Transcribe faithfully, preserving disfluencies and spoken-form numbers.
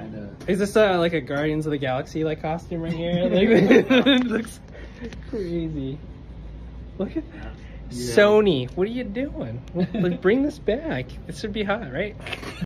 kind of. Is this uh, like a Guardians of the Galaxy like costume right here? Like, it looks crazy. Look at that. Yeah. Sony, what are you doing? Like, bring this back. This should be hot, right?